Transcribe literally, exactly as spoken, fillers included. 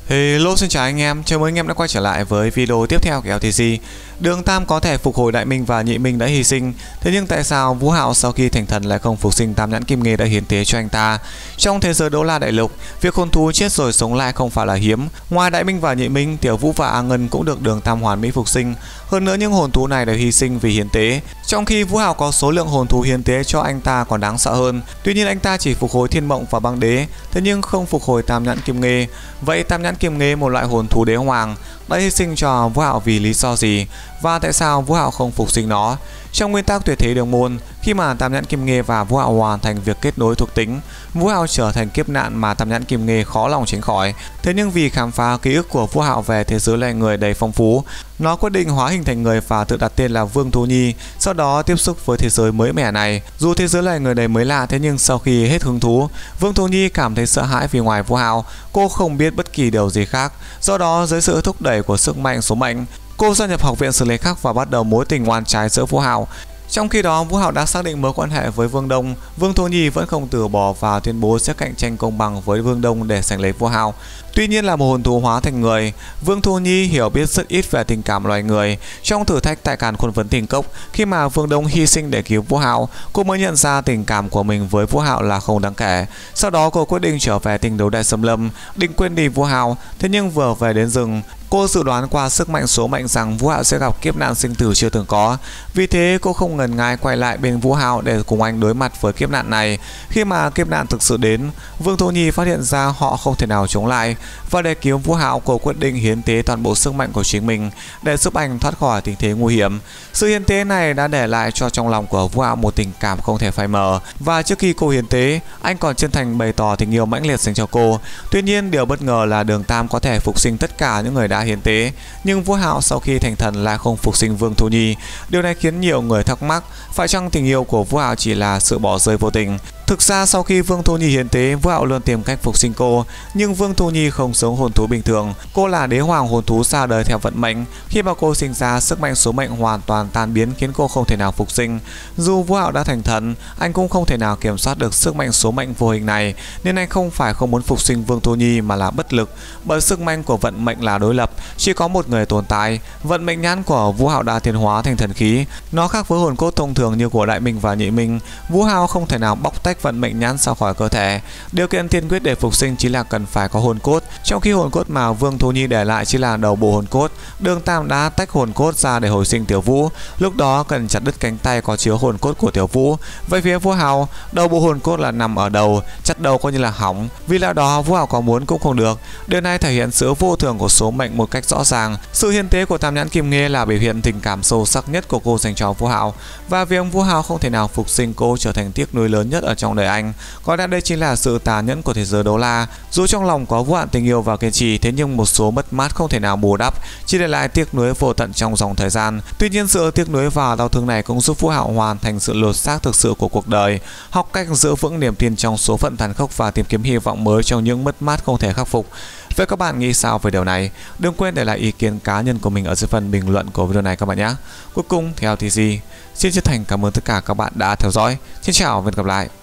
Hello, xin chào anh em, chào mừng anh em đã quay trở lại với video tiếp theo của lờ tê xê. Đường Tam có thể phục hồi Đại Minh và Nhị Minh đã hy sinh, thế nhưng tại sao Vũ Hạo sau khi thành thần lại không phục sinh Tam Nhãn Kim Nghê đã hiến tế cho anh ta? Trong thế giới Đấu La Đại Lục, việc hồn thú chết rồi sống lại không phải là hiếm. Ngoài Đại Minh và Nhị Minh, Tiểu Vũ và A Ngân cũng được Đường Tam hoàn mỹ phục sinh. Hơn nữa những hồn thú này đều hy sinh vì hiến tế. Trong khi Vũ Hạo có số lượng hồn thú hiến tế cho anh ta còn đáng sợ hơn. Tuy nhiên anh ta chỉ phục hồi Thiên Mộng và Băng Đế, thế nhưng không phục hồi Tam Nhãn Kim Nghê. Vậy Tam Nhãn Kim Nghê, một loại hồn thú đế hoàng, đã hy sinh cho Vũ Hạo vì lý do gì, và tại sao Vũ Hạo không phục sinh nó? Trong nguyên tắc tuyệt thế đường môn, khi mà Tam Nhãn Kim Nghê và Vũ Hạo hoàn thành việc kết nối thuộc tính, Vũ Hạo trở thành kiếp nạn mà Tam Nhãn Kim Nghê khó lòng tránh khỏi. Thế nhưng vì khám phá ký ức của Vũ Hạo về thế giới loài người đầy phong phú, nó quyết định hóa hình thành người và tự đặt tên là Vương Thú Nhi. Sau đó tiếp xúc với thế giới mới mẻ này. Dù thế giới loài người đầy mới lạ, thế nhưng sau khi hết hứng thú, Vương Thú Nhi cảm thấy sợ hãi vì ngoài Vũ Hạo, cô không biết bất kỳ điều gì khác. Do đó, dưới sự thúc đẩy của sức mạnh số mệnh, cô gia nhập học viện Sử Lai Khắc và bắt đầu mối tình oan trái giữa Vũ Hạo. Trong khi đó, Vũ Hạo đã xác định mối quan hệ với Vương Đông, Vương Thú Nhi vẫn không từ bỏ và tuyên bố sẽ cạnh tranh công bằng với Vương Đông để giành lấy Vũ Hạo. Tuy nhiên là một hồn thú hóa thành người, Vương Thú Nhi hiểu biết rất ít về tình cảm loài người. Trong thử thách tại Càn Khôn Vấn Tình Cốc, khi mà Vương Đông hy sinh để cứu Vũ Hạo, cô mới nhận ra tình cảm của mình với Vũ Hạo là không đáng kể. Sau đó cô quyết định trở về Tinh Đấu Đại Xâm Lâm, định quên đi Vũ Hạo. Thế nhưng vừa về đến rừng, cô dự đoán qua sức mạnh số mệnh rằng Vũ Hạo sẽ gặp kiếp nạn sinh tử chưa từng có. Vì thế cô không ngần ngại quay lại bên Vũ Hạo để cùng anh đối mặt với kiếp nạn này. Khi mà kiếp nạn thực sự đến, Vương Thú Nhi phát hiện ra họ không thể nào chống lại, và để cứu Vũ Hạo, cô quyết định hiến tế toàn bộ sức mạnh của chính mình để giúp anh thoát khỏi tình thế nguy hiểm. Sự hiến tế này đã để lại cho trong lòng của Vũ Hạo một tình cảm không thể phai mờ, và trước khi cô hiến tế, anh còn chân thành bày tỏ tình yêu mãnh liệt dành cho cô. Tuy nhiên điều bất ngờ là Đường Tam có thể phục sinh tất cả những người đã hiến tế, nhưng Vũ Hạo sau khi thành thần lại không phục sinh Vương Thú Nhi. Điều này khiến nhiều người thắc mắc, phải chăng tình yêu của Vũ Hạo chỉ là sự bỏ rơi vô tình? Thực ra sau khi Vương Thú Nhi hiến tế, Vũ Hạo luôn tìm cách phục sinh cô, nhưng Vương Thú Nhi không giống hồn thú bình thường. Cô là đế hoàng hồn thú ra đời theo vận mệnh. Khi mà cô sinh ra, sức mạnh số mệnh hoàn toàn tan biến khiến cô không thể nào phục sinh. Dù Vũ Hạo đã thành thần, anh cũng không thể nào kiểm soát được sức mạnh số mệnh vô hình này, nên anh không phải không muốn phục sinh Vương Thú Nhi mà là bất lực, bởi sức mạnh của vận mệnh là đối lập, chỉ có một người tồn tại. Vận mệnh nhãn của Vũ Hạo đã tiến hóa thành thần khí, nó khác với hồn cốt thông thường như của Đại Minh và Nhị Minh. Vũ Hạo không thể nào bóc tách vận mệnh nhãn ra khỏi cơ thể. Điều kiện tiên quyết để phục sinh chỉ là cần phải có hồn cốt, trong khi hồn cốt mà Vương Thú Nhi để lại chỉ là đầu bộ hồn cốt. Đường Tam đã tách hồn cốt ra để hồi sinh Tiểu Vũ, lúc đó cần chặt đứt cánh tay có chứa hồn cốt của Tiểu Vũ. Về phía Vũ Hạo, đầu bộ hồn cốt là nằm ở đầu, chặt đầu coi như là hỏng, vì lẽ đó Vũ Hạo có muốn cũng không được. Điều này thể hiện sự vô thường của số mệnh một cách rõ ràng. Sự hiến tế của Tam Nhãn Kim Nghê là biểu hiện tình cảm sâu sắc nhất của cô dành cho Vũ Hạo, và việc Vũ Hạo không thể nào phục sinh cô trở thành tiếc nuối lớn nhất ở trong đời anh. Có lẽ đây chính là sự tàn nhẫn của thế giới đấu la. Dù trong lòng có vô hạn tình yêu và kiên trì, thế nhưng một số mất mát không thể nào bù đắp, chỉ để lại tiếc nuối vô tận trong dòng thời gian. Tuy nhiên sự tiếc nuối và đau thương này cũng giúp Vũ Hạo hoàn thành sự lột xác thực sự của cuộc đời, học cách giữ vững niềm tin trong số phận tàn khốc và tìm kiếm hy vọng mới trong những mất mát không thể khắc phục. Vậy các bạn nghĩ sao về điều này? Đừng quên để lại ý kiến cá nhân của mình ở dưới phần bình luận của video này các bạn nhé. Cuối cùng thì lờ tê xê xin chân thành cảm ơn tất cả các bạn đã theo dõi. Xin chào và hẹn gặp lại.